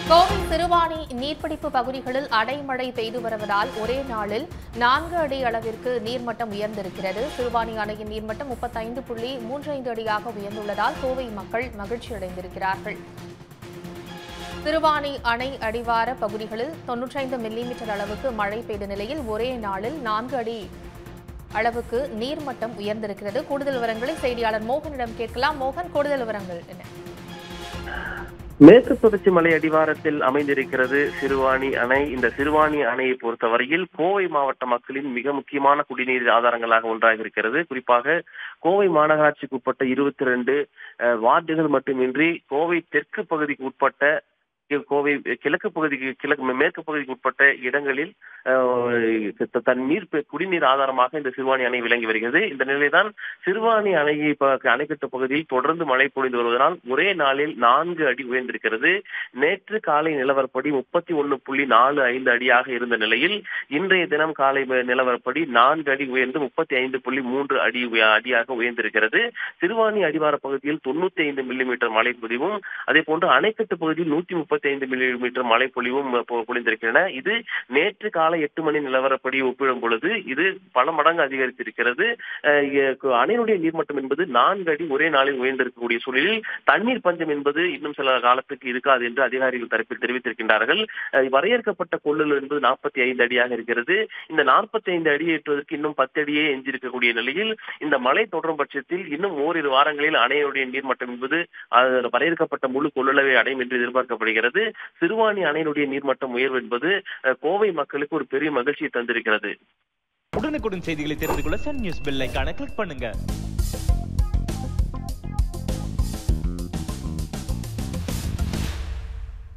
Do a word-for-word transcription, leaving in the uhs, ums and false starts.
கோவை சிறுவாணி நீர்பிடிப்பு பகுதிகளில் அடைமழை பெய்து வருவதால் ஒரே நாளில் நான்கு அடி அளவிற்கு நீர்மட்டம் உயர்ந்திருக்கிறது. சிறுவாணி அணையின் நீர்மட்டம் முப்பத்தைந்து புள்ளி மூன்று ஐந்து அடியாக உயர்ந்துள்ளதால் கோவை மக்கள் மகிழ்ச்சி அடைந்திருக்கிறார்கள். சிறுவாணி அணை அடிவார பகுதிகளில் தொன்னூற்றைந்து மில்லிமீட்டர் அளவுக்கு மழை பெய்த நிலையில் ஒரே நாளில் நான்கு அடி அளவுக்கு நீர்மட்டம் உயர்ந்திருக்கிறது. கூடுதல் விவரங்களை செய்தியாளர் மோகனிடம் கேட்கலாம். மோகன், கூடுதல் விவரங்கள் என்ன? மேற்கு தொடர்ச்சி மலை அடிவாரத்தில் அமைந்திருக்கிறது சிறுவாணி அணை. இந்த சிறுவாணி அணையை பொறுத்தவரையில் கோவை மாவட்ட மக்களின் மிக முக்கியமான குடிநீர் ஆதாரங்களாக ஒன்றாக இருக்கிறது. குறிப்பாக கோவை மாநகராட்சிக்கு உட்பட்ட இருபத்தி இரண்டு வார்டுகள் மட்டுமின்றி கோவை தெற்கு பகுதிக்கு உட்பட்ட கோவை கிழக்கு பகுதிக்கு கிழக்கு மேற்கு பகுதிக்கு உட்பட்ட இடங்களில் தன் நீர் குடிநீர் ஆதாரமாக இந்த சிறுவாணி அணை விளங்கி வருகிறது. இந்த நிலைதான் சிறுவாணி அணையை அணைக்கட்டு பகுதியில் தொடர்ந்து மழை பொழிந்து வருவதனால் ஒரே நாளில் நான்கு அடி உயர்ந்திருக்கிறது. நேற்று காலை நிலவரப்படி முப்பத்தி ஒன்னு புள்ளி நாலு ஐந்து அடியாக இருந்த நிலையில் இன்றைய தினம் காலை நிலவரப்படி நான்கு அடி உயர்ந்து முப்பத்தி ஐந்து புள்ளி மூன்று அடி அடியாக உயர்ந்திருக்கிறது. சிறுவாணி அடிவார பகுதியில் தொண்ணூத்தி ஐந்து மில்லிமீட்டர் மழை பொழிவும் அதே போன்று அணைக்கட்டு பகுதியில் நூத்தி முப்பத்தி ஐந்து மில்லிமீட்டர் மழை பொழிவும் பொழிந்திருக்கின்றன. இது நேற்று காலை எட்டு மணி நிலவரப்படி ஒப்பிடும் பொழுது இது பல மடங்கு அதிகரித்திருக்கிறது. அணையினுடைய நீர்மட்டம் என்பது நான்கு அடி ஒரே நாளில் உயர்ந்திருக்கக்கூடிய சூழலில் தண்ணீர் பஞ்சம் என்பது இன்னும் சில காலத்துக்கு இருக்காது என்று அதிகாரிகள் தரப்பில் தெரிவித்திருக்கின்றார்கள். வரையறுக்கப்பட்ட கொள்ளளவு என்பது நாற்பத்தி ஐந்து அடியாக இருக்கிறது. இந்த நாற்பத்தி ஐந்து அடி ஏற்றுவதற்கு இன்னும் பத்து அடியே எஞ்சிருக்கக்கூடிய நிலையில் இந்த மழை தொடரும் பட்சத்தில் இன்னும் ஓரிரு வாரங்களில் அணையினுடைய நீர்மட்டம் என்பது வரையறுக்கப்பட்ட முழு கொள்ளளவை அடையும் என்று எதிர்பார்க்கப்படுகிறது. சிறுவாணி அணையினுடைய நீர்மட்டம் உயர்வு என்பது கோவை மக்களுக்கு ஒரு பெரிய மகிழ்ச்சியை தந்திருக்கிறது. உடனுக்குடன் செய்திகளை தெரிந்து கொள்ள சன் நியூஸ் பெல் ஐகானை கிளிக் பண்ணுங்க.